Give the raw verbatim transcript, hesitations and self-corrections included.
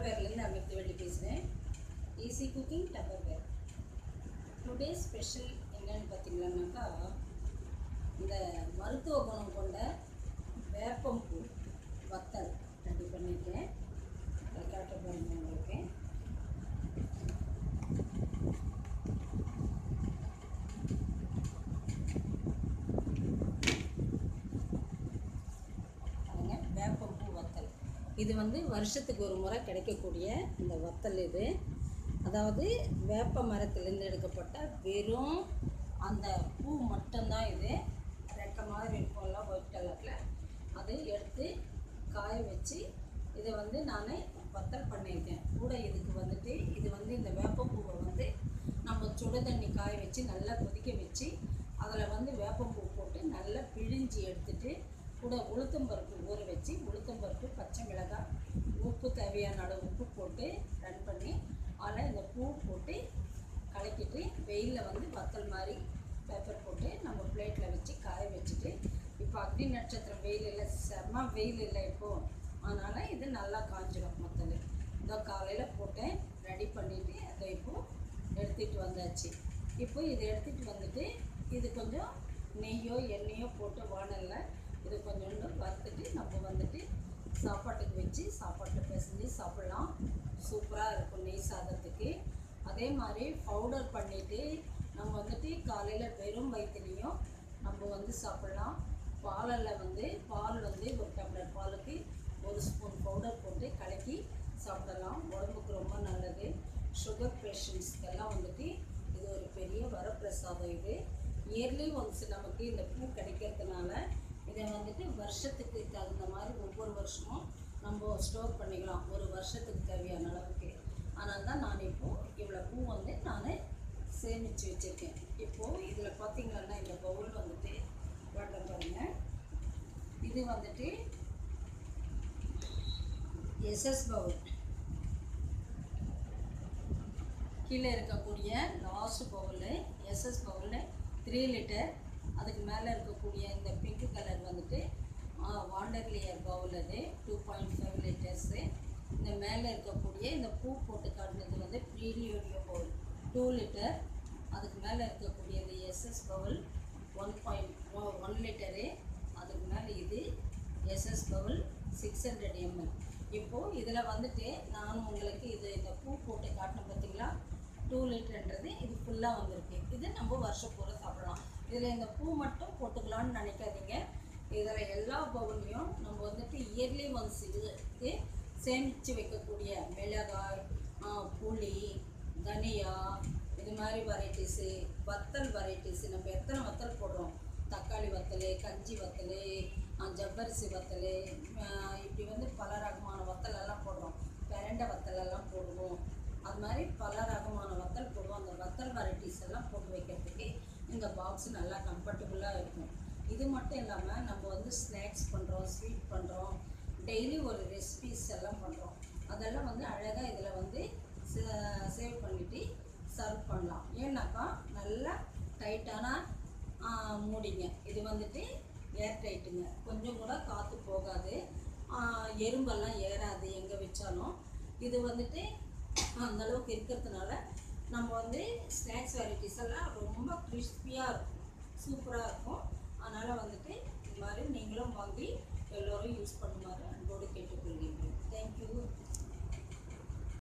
டப்பர்வேர்லேருந்து அமிர்தவள்ளி பேசுகிறேன். Easy cooking Tupperware. Today special என்னன்னு பார்த்தீங்கன்னாக்கா, இந்த மருத்துவ குணம் கொண்ட வேப்பம்பூ வத்தல் ரெடி பண்ணியிருக்கேன். அதை காட்ட பாருங்க உங்களுக்கு. வேப்பம்பூ வத்தல் இது வந்து வருஷத்துக்கு ஒரு முறை கிடைக்கக்கூடிய இந்த வத்தல். இது அதாவது வேப்ப மரத்துலேருந்து எடுக்கப்பட்ட வெறும் அந்த பூ மட்டும்தான். இது ரெக்க மாதிரி இருக்கும்ல ஒயிட் கலரில், அதை எடுத்து காய வச்சு இதை வந்து நான் வத்தல் பண்ணியிருக்கேன். கூட இதுக்கு வந்துட்டு இது வந்து இந்த வேப்பம்பூவை வந்து நம்ம சுட தண்ணி காய வச்சு நல்லா கொதிக்க வச்சு அதில் வந்து வேப்பம்பூ போட்டு நல்லா பிழிஞ்சி எடுத்துட்டு கூட உளுத்தம்பருப்பு ஊற வச்சு உளுத்தம்பருப்பு பச்சை மிளகாய் உப்பு தேவையான அளவு உப்பு போட்டு ரன் பண்ணி அதில் இந்த பூ போட்டு கலக்கிட்டு வெயிலில் வந்து வத்தல் மாதிரி பேப்பர் போட்டு நம்ம பிளேட்டில் வச்சு காய வச்சுட்டு, இப்போ அக்னி நட்சத்திரம் வெயில் இல்லை, செம்ம வெயில் இல்லை இப்போது, அதனால் இது நல்லா காஞ்சிடும் வத்தல். இதோ காலையில் போட்டேன், ரெடி பண்ணிவிட்டு அதை இப்போது எடுத்துகிட்டு வந்தாச்சு. இப்போ இதை எடுத்துகிட்டு வந்துட்டு இது கொஞ்சம் நெய்யோ எண்ணெயோ போட்டு வானலில் இது கொஞ்சோண்டு வறுத்துட்டு நம்ம வந்துட்டு சாப்பாட்டுக்கு வச்சு சாப்பாட்டில் பிசைஞ்சு சாப்பிட்லாம். சூப்பராக இருக்கும் நெய் சாதத்துக்கு. அதே மாதிரி பவுடர் பண்ணிவிட்டு நம்ம வந்துட்டு காலையில் வெறும் வயிற்றுலையும் நம்ம வந்து சாப்பிட்லாம். பாலில் வந்து பால் வந்து ஒரு டம்ளர் பாலுக்கு ஒரு ஸ்பூன் பவுடர் போட்டு கலக்கி சாப்பிடலாம். உடம்புக்கு ரொம்ப நல்லது. சுகர் பேஷண்ட்ஸ்க்கெல்லாம் வந்துட்டு இது ஒரு பெரிய வரப்பிரசாதம். இது இயர்லி ஒன்ஸ் நமக்கு இந்த பூ கிடைக்கிறதுனால இதை வந்துட்டு வருஷத்துக்கு தகுந்த மாதிரி ஒவ்வொரு வருஷமும் நம்ம ஸ்டோர் பண்ணிக்கலாம், ஒரு வருஷத்துக்கு தேவையான அளவுக்கு. அதனால தான் நான் இப்போது இவ்வளோ பூ வந்து நான் சேமித்து வச்சுருக்கேன். இப்போது இதில் பார்த்திங்கன்னா இந்த பவுல் வந்துட்டு வாட்டர் பாருங்கள். இது வந்துட்டு எஸ்எஸ் பவுல். கீழே இருக்கக்கூடிய last bowl SS bowl three litre. அதுக்கு மேலே இருக்கக்கூடிய இந்த பிங்க் கலர் வந்துட்டு வாண்டர்லியர் பவுல், அது டூ பாயிண்ட் ஃபைவ் லிட்டர்ஸு. இந்த மேலே இருக்கக்கூடிய இந்த பூ போட்டு காட்டுறது வந்து ப்ரீலியோடியோ பவுல் டூ லிட்டர். அதுக்கு மேலே இருக்கக்கூடிய இந்த SS bowl one point one litre. அதுக்கு மேலே இது SS bowl six hundred ml. இப்போது இதில் வந்துட்டு நான் உங்களுக்கு இது இந்த பூ போட்டு காட்டின பார்த்திங்களா, டூ லிட்டர்ன்றது இது ஃபுல்லாக வந்திருக்கு. இது நம்ம வருஷம் பூரா சாப்பிடலாம். இதில் இந்த பூ மட்டும் போட்டுக்கலான்னு நினைக்காதீங்க. இதில் எல்லா பவுல்லையும் நம்ம வந்துட்டு இயர்லி ஒன்ஸ் இதுக்கு சேமித்து வைக்கக்கூடிய மிளகாய், புளி, தனியா, இது மாதிரி வெரைட்டிஸு, வத்தல் வெரைட்டிஸு. நம்ம எத்தனை வத்தல் போடுறோம், தக்காளி வத்தல், கஞ்சி வத்தல், ஜவ்வரிசி வத்தல், இப்படி வந்து பல ரகமான வத்தலெல்லாம் போடுறோம். பிரண்டை வத்தலெல்லாம் போடுவோம். அது மாதிரி பல ரகமான வத்தல் போடுவோம். அந்த வத்தல் வெரைட்டிஸ் எல்லாம் போட்டு வைக்கிறதுக்கு இந்த பாக்ஸ் நல்லா கம்ஃபர்டபுளாக இருக்கும். இது மட்டும் இல்லாமல் நம்ம வந்து ஸ்நாக்ஸ் பண்ணுறோம், ஸ்வீட் பண்ணுறோம், டெய்லி ஒரு ரெசிபீஸ் எல்லாம் பண்ணுறோம். அதெல்லாம் வந்து அழகாக இதில் வந்து சேவ் பண்ணிவிட்டு சர்வ் பண்ணலாம். ஏன்னாக்கா நல்லா டைட்டான மூடிங்க. இது வந்துட்டு ஏர் டைட்டுங்க, கொஞ்சம் கூட காற்று போகாது, எறும்பெல்லாம் ஏறாது எங்கே வச்சாலும். இது வந்துட்டு அந்தளவுக்கு இருக்கிறதுனால நம்ம வந்து ஸ்நாக்ஸ் வெரைட்டிஸ் எல்லாம் ரொம்ப கிறிஸ்பியாக இருக்கும், சூப்பராக இருக்கும். அதனால் வந்துட்டு இது மாதிரி நீங்களும் வாங்கி